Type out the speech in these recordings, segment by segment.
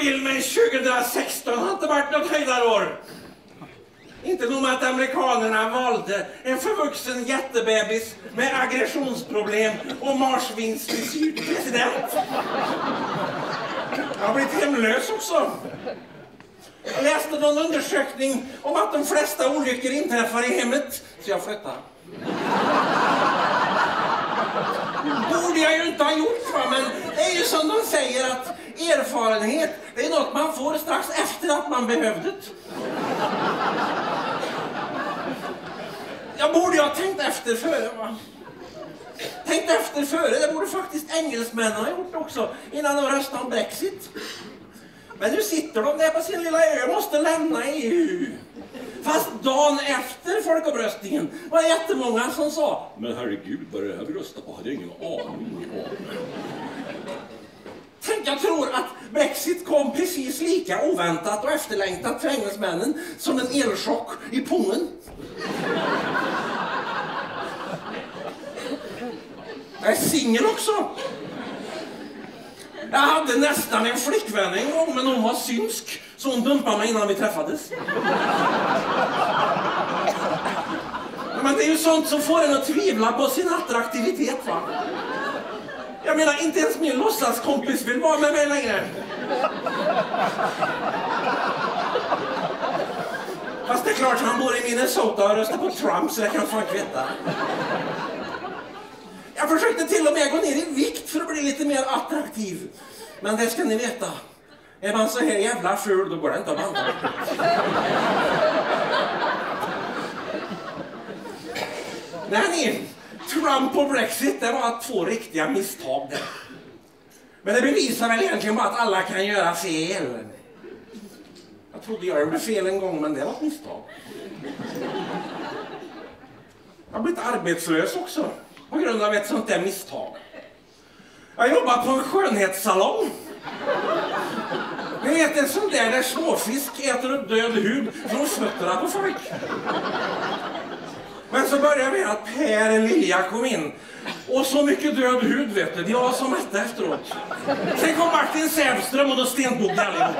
vill, men 2016 har inte varit något höjdarår. Inte nog med att amerikanerna valde en förvuxen jättebebis med aggressionsproblem och marsvinsfrisyr till president. Jag har blivit hemlös också. Jag läste någon undersökning om att de flesta olyckor inträffar i hemmet, så jag flyttade. Borde jag ju inte ha gjort, va? Men det är ju som de säger att erfarenhet, det är något man får strax efter att man behövde det. Jag borde ju ha tänkt efter före, va? Tänkt efter före, det borde faktiskt engelsmännen ha gjort också innan de röstade om Brexit. Men nu sitter de där på sin lilla ö och måste lämna EU. Fast dagen efter folkomröstningen var det jättemånga som sa: men herregud, vad det här vi röstar på hade jag ingen aning om. Tänk, jag tror att Brexit kom precis lika oväntat och efterlängtat för engelsmännen som en elchock i pungen. Jag är singel också. Jag hade nästan en flickvän en gång, men hon var synsk, så hon dumpade mig innan vi träffades. Men det är ju sånt som får en att tvivla på sin attraktivitet, va? Jag menar, inte ens min låtsaskompis vill vara med mig längre. Fast det är klart, han bor i Minnesota och röstar på Trump, så det kan folk veta. Jag försökte till och med gå ner i vikt för att bli lite mer attraktiv. Men det ska ni veta. Är man så här jävla ful, då går det inte att banda. Nej, ni. Trump och Brexit, det var 2 riktiga misstag där. Men det bevisar väl egentligen bara att alla kan göra fel. Jag trodde jag gjorde fel en gång, men det var ett misstag. Jag har blivit arbetslös också. På grund av ett sånt där misstag. Jag jobbar på en skönhetssalong. Ni vet, en sån där småfisk äter upp död hud från fötterna på folk. Men så började vi att Per Lilja kom in. Och så mycket död hud, vet du. Vi var så mätta efteråt. Sen kom Martin Sävström och då stendog allihop.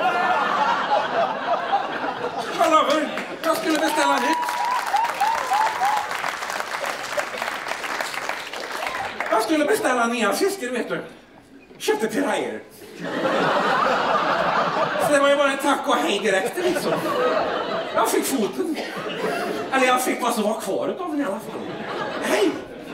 Jag lovar, jag skulle beställa nytt. Jag skulle beställa nya fiskar, vet du. Köpte pirajer. Så det var ju bara en tack och hej direkt, liksom. Jag fick foten. Eller jag fick vad som var kvar utav den i alla fall. Hej!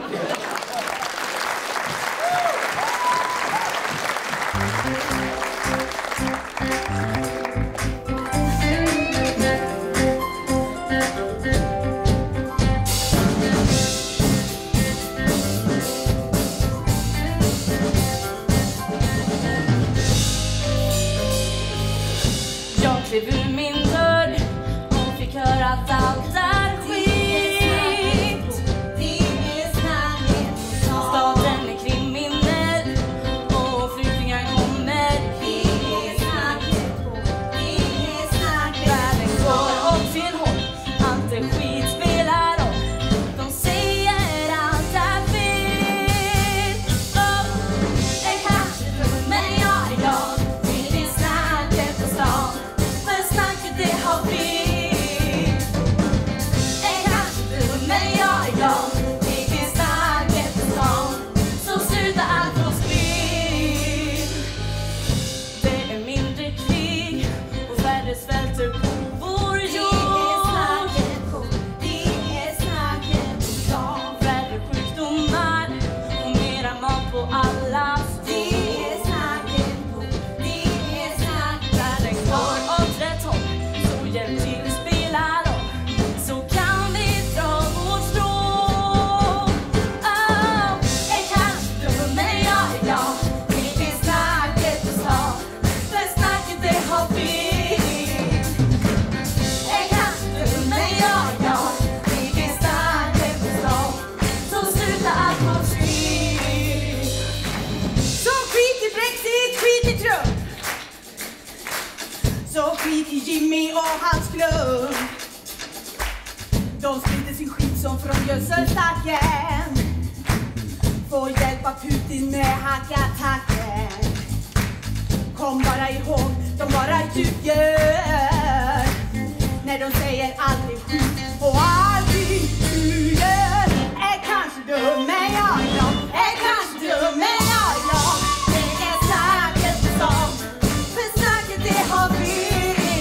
Klev ur min dörr och fick höra att allt är skit. Staten är kriminell och flyktingar kommer hit. Världen går åt fel håll, allt är skit spelar roll. De säger allt är fel. Det kanske dum, men jag är glad. Vill vi snacket på stan? Det har blivit. En kanske du, men jag är glad. Vi kan snacket på stan, så slutar allt på spel. Det är mindre krig och färre svälter på vår jord. Det är snacket på stan. Färre sjukdomar och mera mat på allas bord. Det är snacket på, det är snacket. Världen går åt rätt håll. Hjälp till spelar roll, så kan vi dra vårt strå. Jag kanske dum, men jag är glad. Vi kan snacket på stan, för snacket det har blivit. Jag kanske dum, men jag är glad. Vi kan snacket på stan, så slutar allt vårt skit. Så skit i Brexit, skit i Trump. Så skit i Jimmy och hans klubb. De sprider sin skit som från gödselstacken. Får hjälpa Putin med hackattacken. Kom bara ihåg, de bara ljuger när de säger aldrig skit och aldrig ljuger. Är kanske dum men jag är glad. Är kanske dum men jag är glad. Det är snacket på stan, för snacket det har vi.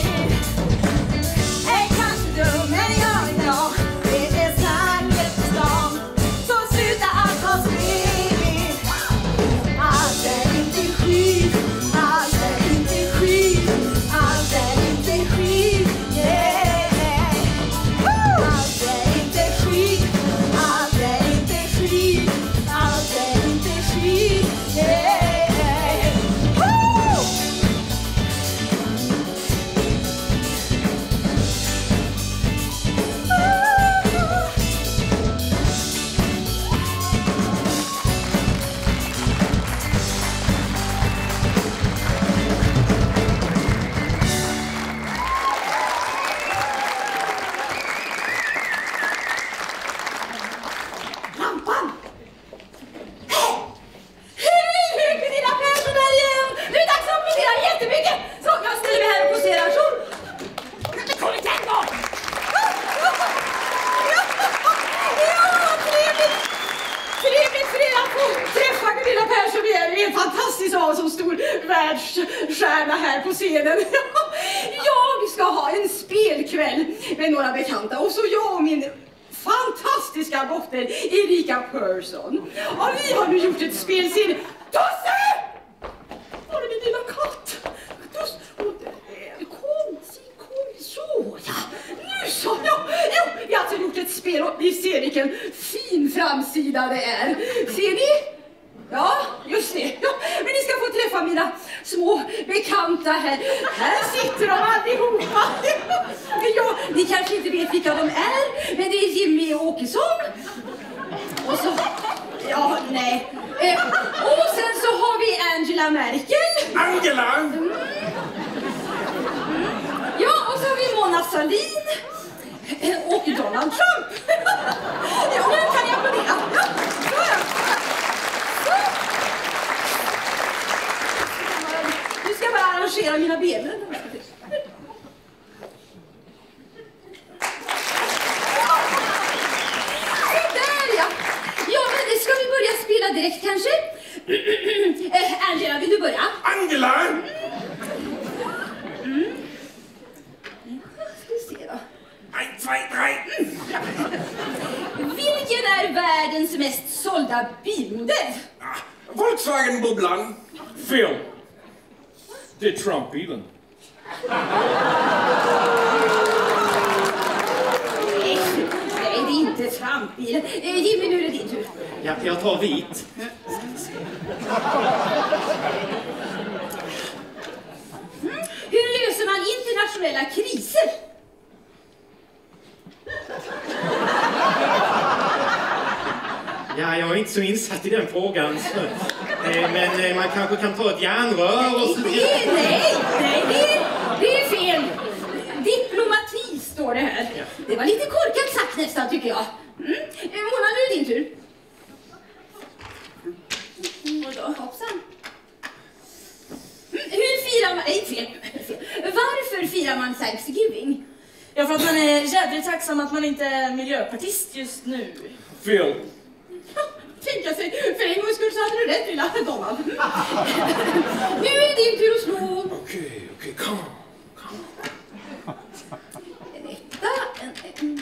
Är kanske dum men jag är glad. Det är snacket på stan, så sluta allt ha spel. Allt är inte skit. Allt är inte skit. Allt är inte skit. Yeah. Allt är inte skit. Allt är inte skit. Allt är inte skit. Yeah. Woo! Lampan! Hej Gunilla Persson här igen! Nu är det dags att posera jättemycket! Så jag ställer mig här och poserar så. Kom igen då! Ja, trevligt! Trevligt för er att få träffa Gunilla Persson igen. Det är en fantastisk av som stor världsstjärna här på scenen. Jag ska ha en spelkväll med några bekanta och så jag och min fantastiska dotter Erika Persson. Och vi har nu gjort ett spelserie. Tosse! Var är min lilla katt? Tosse! Och där, kom så, ja. Nu så, ja. Jo, vi har alltså gjort ett spel och ni ser vilken fin framsida det är. Ser ni? Ja, just det. Ja, men ni ska få träffa mina små bekanta här. Här sitter de allihopa. Ja, ni kanske inte vet vilka de är, men det är Jimmy Åkesson. Och så, ja, nej. Och sen så har vi Angela Merkel. Angela! Ja, och så har vi Mona Sahlin. Och Donald Trump. Ja, nu kan jag applådera. Ja, så är det. Nu ska jag bara arrangera mina ben. Där ja. Ja, men ska vi börja spela direkt kanske? Angela, vill du börja? Angela! Ska vi se då. 1, 2, 3. Vilken är världens mest sålda bilmodell? Volkswagen-bubblan. Fel. Det är Trump-bilen. Nej, det är inte Trump-bilen. Jimmy, nu är det din tur. Ja, jag tar vit. Hur löser man internationella kriser? Ja, jag är inte så insatt i den frågan. Men man kanske kan ta ett järnrör och så... Nej, det är fel. Diplomati står det här. Ja. Det var lite korkat sagt nästan tycker jag. Mona, nu är det din tur. Och då, hoppsan. Hur firar man... Nej, fel. Varför firar man Thanksgiving? Ja, för att man är jävligt tacksam att man inte är miljöpartist just nu. Fel. Tänka sig, för en gång skulle så hade du rätt lilla Donald. Nu är det din tur att slå. Okej, kom. En etta, en...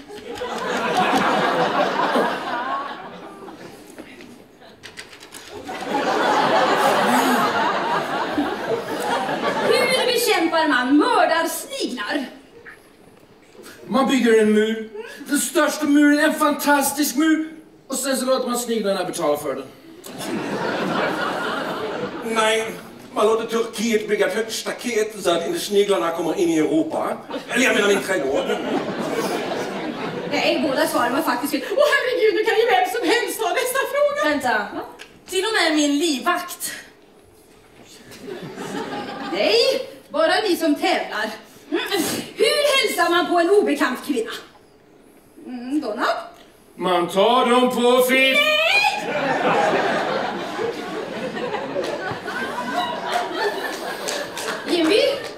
Hur bekämpar man mördarsniglar? Man bygger en mur. Den största muren är en fantastisk mur. Och sen så låter man sniglarna betala för den. Nej, man låter Turkiet bygga ett högt staket så att inte sniglarna kommer in i Europa. Eller jag menar min trädgård. Nej, båda svaren var faktiskt fel. Åh herregud, nu kan ju vem som helst ta nästa fråga. Vänta. Till och med min livvakt. Nej, bara ni som tävlar. Hur hälsar man på en obekant kvinna? Donald? Man tar dem på fitt.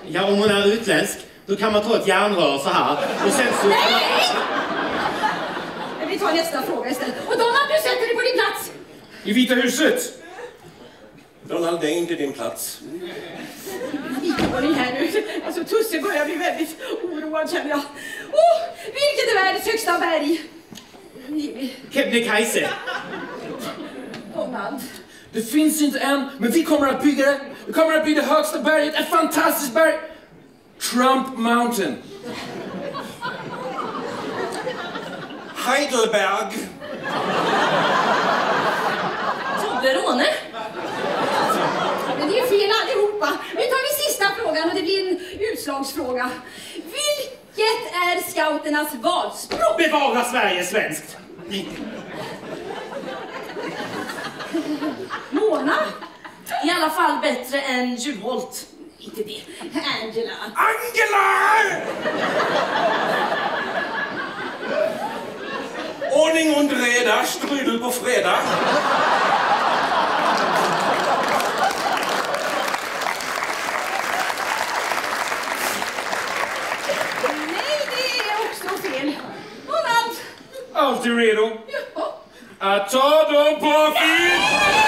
Ja, om hon är utländsk, då kan man ta ett järnrör så här. Och sen så... Nej! Vi tar nästa fråga istället. Och Donald, du sätter dig på din plats. I Vita huset. Donald, det är inte din plats. Vilken här nu. Alltså Tusse börjar bli väldigt oroad känner jag. Vilket är världens högsta berg? Kebnekaise. Donald. Det finns inte än, men vi kommer att bygga det. Det kommer att bli det högsta berget, ett fantastiskt berg. Trump Mountain. Heidelberg. Toblerone. Men det är fel allihopa. Nu tar vi sista frågan och det blir en utslagsfråga. Vilket är scouternas valspråk? Bevara Sverige svenskt. Mona? I alla fall bättre än Juholt. Inte det. Angela. Angela! Ordning und reda, strudel på fredag. Nej, det är också fel. Donald. Alltid redo. Ja. Att ta dem på film.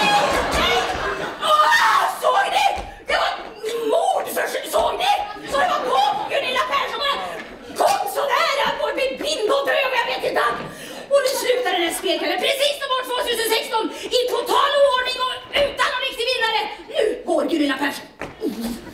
Såg ni? Det var mordförsök. Såg ni? Så det var på Gunilla Persson. Kom så nära att gå bli blind och döv. Jag vet inte. Och nu slutade den spelkvällen precis som år 2016 i total ordning och utan någon riktig vinnare. Nu går Gunilla Persson.